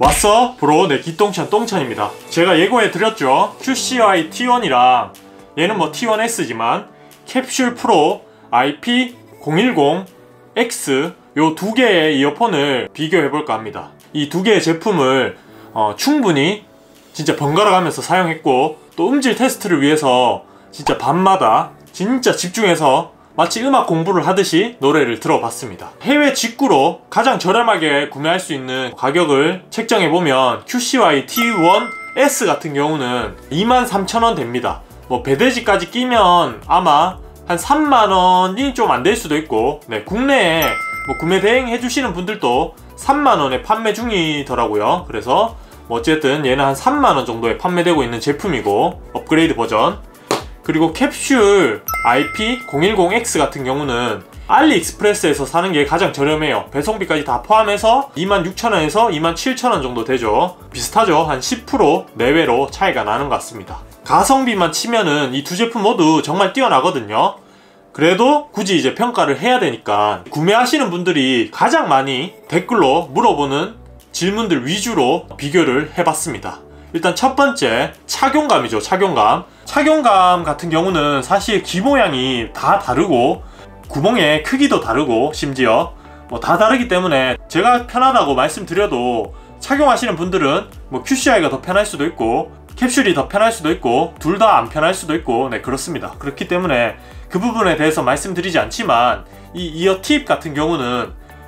왔어? 브로, 네, 기똥찬 똥찬입니다. 제가 예고해드렸죠. QCY T1이랑 얘는 뭐 T1S지만 캡슐 프로 IP010X 요 두 개의 이어폰을 비교해볼까 합니다. 이 두 개의 제품을 충분히 진짜 번갈아 가면서 사용했고, 또 음질 테스트를 위해서 진짜 밤마다 진짜 집중해서 마치 음악 공부를 하듯이 노래를 들어봤습니다. 해외 직구로 가장 저렴하게 구매할 수 있는 가격을 책정해보면 QCY T1S 같은 경우는 23,000원 됩니다. 뭐 배대지까지 끼면 아마 한 3만원이 좀 안 될 수도 있고, 네, 국내에 뭐 구매 대행 해주시는 분들도 3만원에 판매 중이더라고요. 그래서 뭐 어쨌든 얘는 한 3만원 정도에 판매되고 있는 제품이고, 업그레이드 버전. 그리고 캡슐 IP010X 같은 경우는 알리익스프레스에서 사는 게 가장 저렴해요. 배송비까지 다 포함해서 26,000원에서 27,000원 정도 되죠. 비슷하죠. 한 10% 내외로 차이가 나는 것 같습니다. 가성비만 치면은 이 두 제품 모두 정말 뛰어나거든요. 그래도 굳이 이제 평가를 해야 되니까 구매하시는 분들이 가장 많이 댓글로 물어보는 질문들 위주로 비교를 해봤습니다. 일단 첫 번째, 착용감이죠. 착용감 같은 경우는 사실 귀 모양이 다 다르고 구멍의 크기도 다르고 심지어 뭐 다 다르기 때문에 제가 편하다고 말씀드려도 착용하시는 분들은 뭐 QCY가 더 편할 수도 있고 캡슐이 더 편할 수도 있고 둘 다 안 편할 수도 있고, 네, 그렇습니다. 그렇기 때문에 그 부분에 대해서 말씀드리지 않지만 이 이어팁 같은 경우는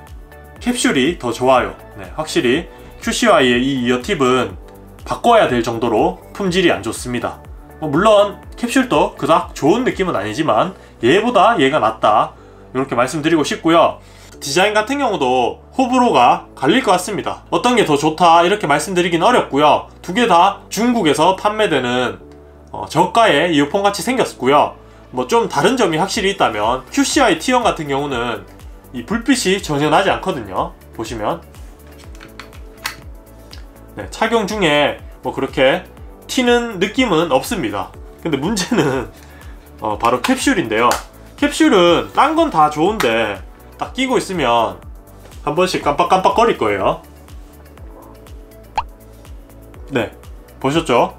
캡슐이 더 좋아요. 네, 확실히 QCY의 이 이어팁은 바꿔야 될 정도로 품질이 안 좋습니다. 물론 캡슐도 그닥 좋은 느낌은 아니지만 얘보다 얘가 낫다, 이렇게 말씀드리고 싶고요. 디자인 같은 경우도 호불호가 갈릴 것 같습니다. 어떤 게 더 좋다 이렇게 말씀드리긴 어렵고요. 두 개 다 중국에서 판매되는 저가의 이어폰 같이 생겼고요. 뭐 좀 다른 점이 확실히 있다면 QCY T1 같은 경우는 이 불빛이 전혀 나지 않거든요. 보시면 네, 착용 중에 뭐 그렇게 튀는 느낌은 없습니다. 근데 문제는 바로 캡슐인데요. 캡슐은 딴 건 다 좋은데 딱 끼고 있으면 한 번씩 깜빡깜빡 거릴 거예요. 네, 보셨죠?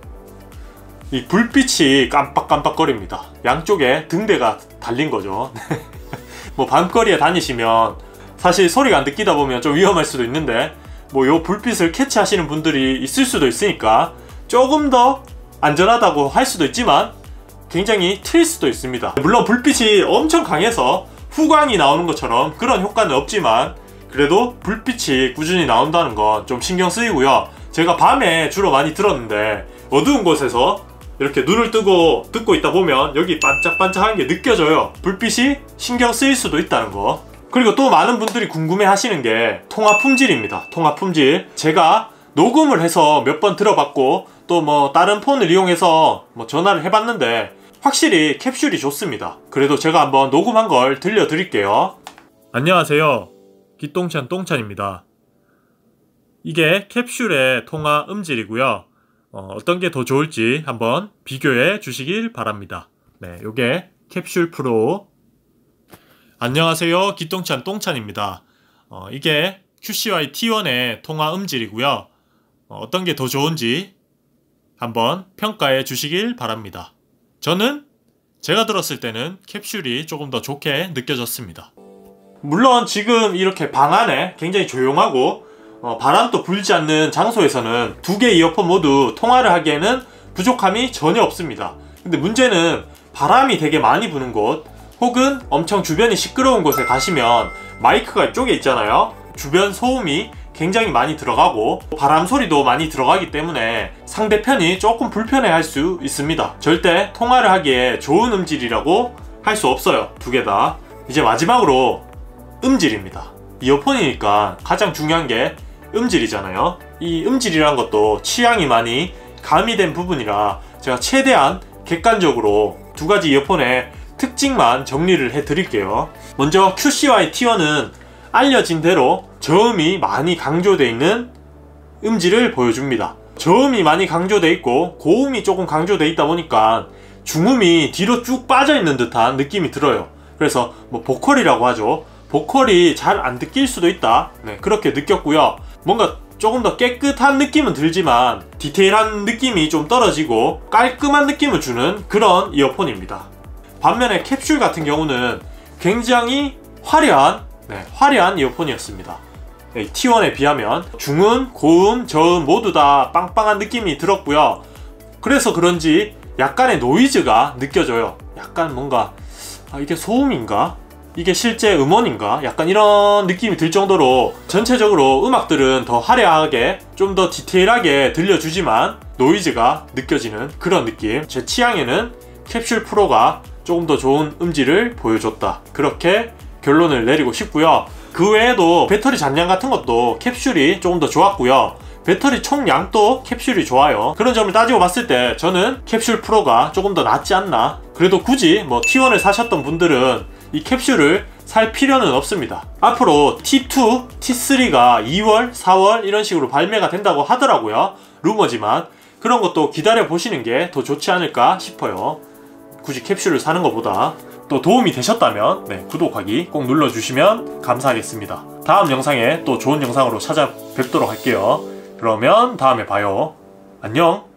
이 불빛이 깜빡깜빡 거립니다. 양쪽에 등대가 달린 거죠. 뭐 밤거리에 다니시면 사실 소리가 안 들리다 보면 좀 위험할 수도 있는데, 뭐 요 불빛을 캐치하시는 분들이 있을 수도 있으니까 조금 더 안전하다고 할 수도 있지만 굉장히 튈 수도 있습니다. 물론 불빛이 엄청 강해서 후광이 나오는 것처럼 그런 효과는 없지만 그래도 불빛이 꾸준히 나온다는 건 좀 신경 쓰이고요. 제가 밤에 주로 많이 들었는데 어두운 곳에서 이렇게 눈을 뜨고 듣고 있다 보면 여기 반짝반짝한 게 느껴져요. 불빛이 신경 쓰일 수도 있다는 거. 그리고 또 많은 분들이 궁금해 하시는 게 통화 품질입니다. 통화 품질. 제가 녹음을 해서 몇 번 들어봤고 또 뭐 다른 폰을 이용해서 뭐 전화를 해봤는데 확실히 캡슐이 좋습니다. 그래도 제가 한번 녹음한 걸 들려드릴게요. 안녕하세요. 기똥찬 똥찬입니다. 이게 캡슐의 통화 음질이고요. 어떤 게 더 좋을지 한번 비교해 주시길 바랍니다. 네, 요게 캡슐 프로. 안녕하세요. 기똥찬 똥찬입니다. 이게 QCY T1의 통화 음질이고요. 어떤 게 더 좋은지 한번 평가해 주시길 바랍니다. 저는 제가 들었을 때는 캡슐이 조금 더 좋게 느껴졌습니다. 물론 지금 이렇게 방 안에 굉장히 조용하고 바람도 불지 않는 장소에서는 두 개 이어폰 모두 통화를 하기에는 부족함이 전혀 없습니다. 근데 문제는 바람이 되게 많이 부는 곳 혹은 엄청 주변이 시끄러운 곳에 가시면 마이크가 이쪽에 있잖아요. 주변 소음이 굉장히 많이 들어가고 바람 소리도 많이 들어가기 때문에 상대편이 조금 불편해할 수 있습니다. 절대 통화를 하기에 좋은 음질이라고 할 수 없어요. 두 개 다. 이제 마지막으로 음질입니다. 이어폰이니까 가장 중요한 게 음질이잖아요. 이 음질이란 것도 취향이 많이 가미된 부분이라 제가 최대한 객관적으로 두 가지 이어폰의 특징만 정리를 해드릴게요. 먼저 QCY T1은 알려진 대로 저음이 많이 강조되어 있는 음질을 보여줍니다. 저음이 많이 강조되어 있고 고음이 조금 강조되어 있다 보니까 중음이 뒤로 쭉 빠져 있는 듯한 느낌이 들어요. 그래서 뭐 보컬이라고 하죠. 보컬이 잘 안 느낄 수도 있다, 네, 그렇게 느꼈고요. 뭔가 조금 더 깨끗한 느낌은 들지만 디테일한 느낌이 좀 떨어지고 깔끔한 느낌을 주는 그런 이어폰입니다. 반면에 캡슐 같은 경우는 굉장히 화려한 이어폰이었습니다. T1에 비하면 중음, 고음, 저음 모두 다 빵빵한 느낌이 들었고요. 그래서 그런지 약간의 노이즈가 느껴져요. 약간 뭔가 이게 소음인가? 이게 실제 음원인가? 약간 이런 느낌이 들 정도로 전체적으로 음악들은 더 화려하게 좀 더 디테일하게 들려주지만 노이즈가 느껴지는 그런 느낌. 제 취향에는 캡슐 프로가 조금 더 좋은 음질을 보여줬다, 그렇게 결론을 내리고 싶고요. 그 외에도 배터리 잔량 같은 것도 캡슐이 조금 더 좋았고요. 배터리 총량도 캡슐이 좋아요. 그런 점을 따지고 봤을 때 저는 캡슐 프로가 조금 더 낫지 않나. 그래도 굳이 뭐 T1을 사셨던 분들은 이 캡슐을 살 필요는 없습니다. 앞으로 T2, T3가 2월, 4월 이런 식으로 발매가 된다고 하더라고요. 루머지만 그런 것도 기다려 보시는 게 더 좋지 않을까 싶어요. 굳이 캡슐을 사는 것보다. 또 도움이 되셨다면 구독하기 꼭 눌러주시면 감사하겠습니다. 다음 영상에 또 좋은 영상으로 찾아뵙도록 할게요. 그러면 다음에 봐요. 안녕.